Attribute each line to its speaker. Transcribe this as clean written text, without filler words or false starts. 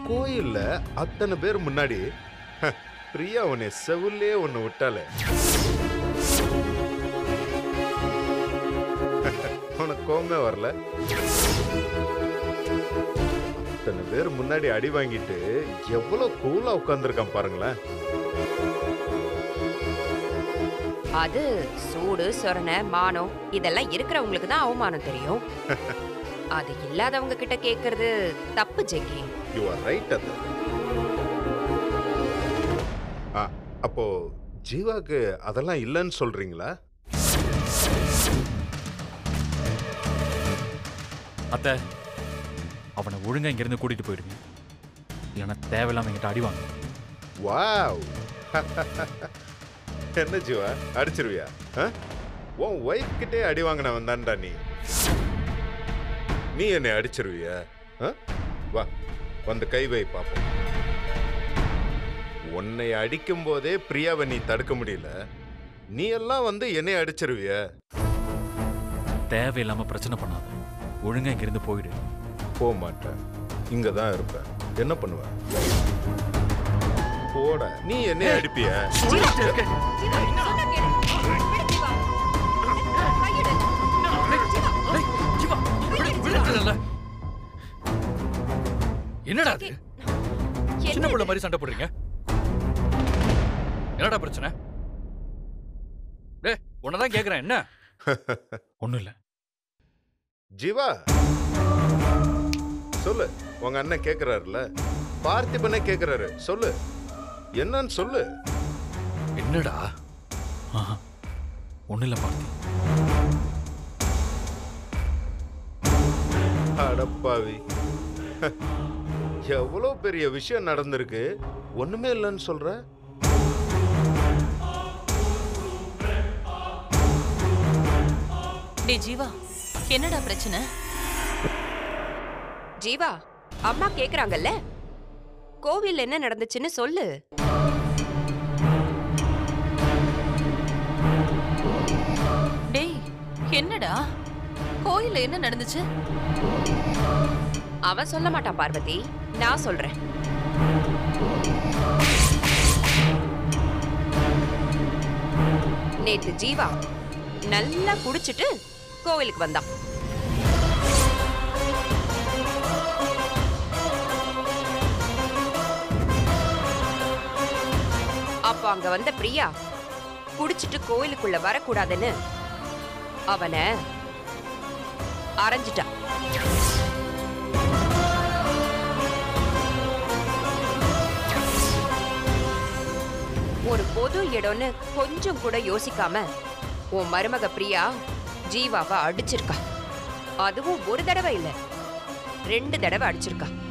Speaker 1: கோயில்ல அத்தனை பேர் முன்னாடி பிரியா உன்னை செவுலே ஒன்னு விட்டாலே உனக்கு கோவமே வரல? அத்தனை பேர் முன்னாடி அடி வாங்கிட்டு எவ்வளவு கூலா உட்கார்ந்துருக்கான் பாருங்களேன்.
Speaker 2: அது சூடு சொரணை மானம் இதெல்லாம் இருக்கிறவங்களுக்கு தான் அவமானம் தெரியும். அது இல்லாதவங்க கிட்ட கேக்குறது தப்பு ஜெகி.
Speaker 1: You are right. அது அப்போ ஜீவாக்கு அதெல்லாம் இல்லைன்னு சொல்றீங்களா?
Speaker 3: அத்தை, அவனை ஒழுங்கா இங்கிருந்து கூட்டிட்டு போயிடுங்க, இல்லைன்னா தேவையில்லாம எங்கிட்ட அடிவாங்க.
Speaker 1: வாவ், என்ன ஜீவா அடிச்சிருவியா? உன் ஒய்ஃப் கிட்டே அடி வாங்கினவன் தான்டா நீ என்னை அடிச்சிருவியா? வா வந்து கை வை பாப்போம். உன்னை அடிக்கும் போதே பிரியாவை நீ தடுக்க முடியல, நீ எல்லாம் வந்து என்னை அடிச்சிருவிய?
Speaker 3: தேவையில்லாம பிரச்சனை பண்ணாத, ஒழுங்கா இங்கிருந்து போயிடு.
Speaker 1: போக மாட்டேன், இங்கதான் இருப்பேன். என்ன பண்ணுவ? போட. நீ என்னை அடிப்பிய?
Speaker 3: என்னடா சின்ன பிள்ளை மாதிரி சண்டை போடுறீங்க? என்னடா பிரச்சனை? உன்னதான் கேக்குறேன். என்ன? ஒண்ணும் இல்ல.
Speaker 1: ஜீவா சொல்லு, உங்க அண்ணன் கேக்குறாருல, பார்த்திபனே கேக்குறாரு, சொல்லு என்னன்னு சொல்லு.
Speaker 3: என்னடா? ஒண்ணு இல்ல பார்த்தி.
Speaker 1: அடப்பாவி, எவ்வளவு பெரிய விஷயம் நடந்திருக்கு, ஒண்ணுமே இல்லைன்னு சொல்ற.
Speaker 4: ஜீவா, என்னடா பிரச்சனை?
Speaker 2: ஜீவா, அம்மா கேக்குறாங்கல்ல, கோவில் என்ன நடந்துச்சுன்னு சொல்லு.
Speaker 4: டேய், என்னடா கோயில்ல என்ன நடந்துச்சு?
Speaker 2: அவன் சொல்ல மாட்டான் பார்வதி, நான் சொல்றேன். நேத்து ஜீவா நல்லா குடிச்சிட்டு கோவிலுக்கு வந்தான். அப்ப அங்க வந்த பிரியா குடிச்சிட்டு கோயிலுக்குள்ள வரக்கூடாதுன்னு அவனை அரைஞ்சிட்டான். ஒரு பொது இடம்னு கொஞ்சம் கூட யோசிக்காம உன் மருமக பிரியா ஜீவாவை அடிச்சிருக்கா. அதுவும் ஒரு தடவை இல்ல, 2 தடவை அடிச்சிருக்கா.